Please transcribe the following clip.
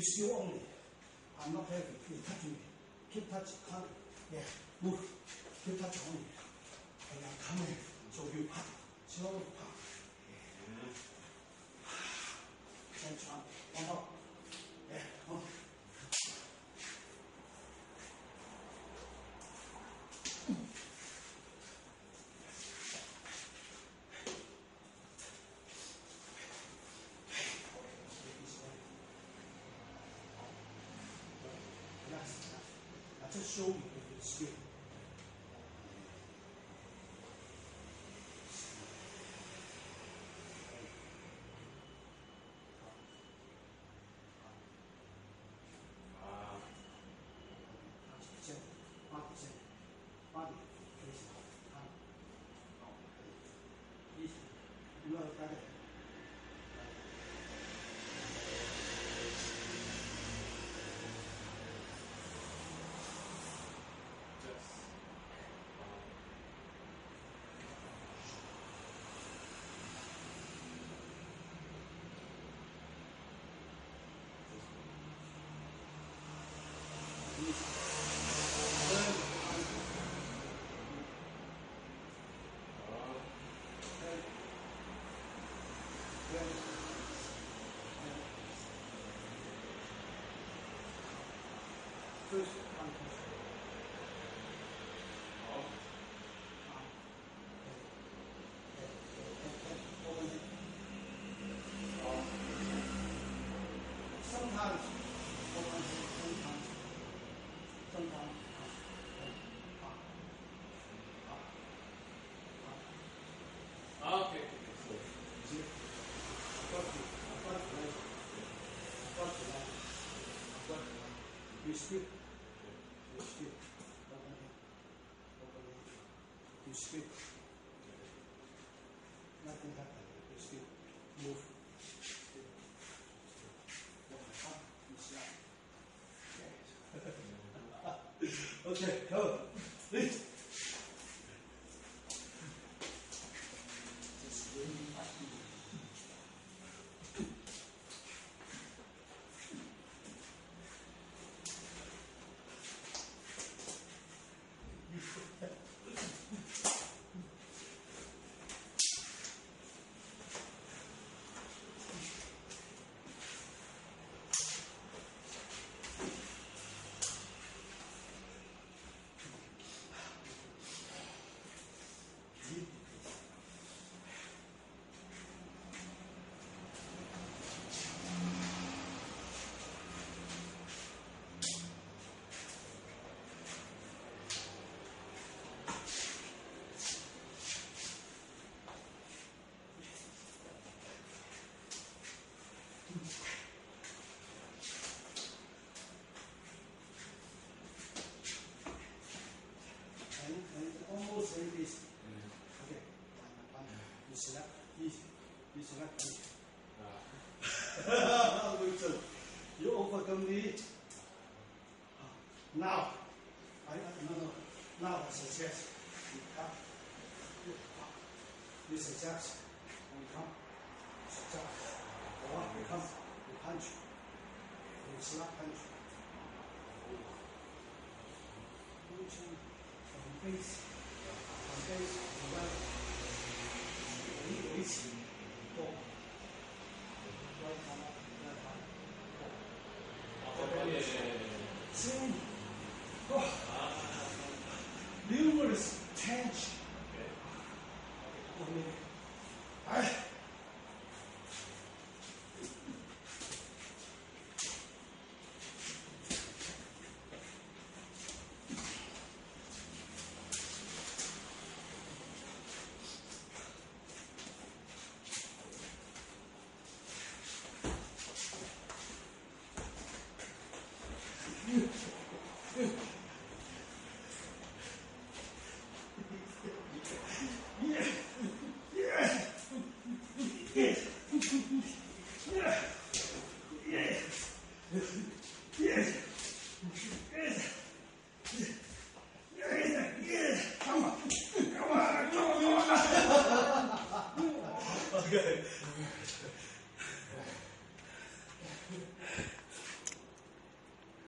still only. I'm not heavy. You touch me. Keep touching. Come. Yeah. Move. Keep touch only. And I'm coming. So you pop. Slowly pop. Yeah. Then try. One more. Yeah. Come on. Just show me if it's good. First, sometimes, Okay. You skip. You skip. Open it. Open it. You skip. Nothing happened. You skip. Move. Skip. Up. You slide. Okay, go. Just really happy. And almost like this. Okay. You select easy. You select easy. You overcome the. Now, no. Now I suggest you come. You suggest and come. Suggest. Or you come. You punch. You slap punch. From base to right, release, go. Right hand up, left hand, go. Same. Go. Numerous tension. Okay. You.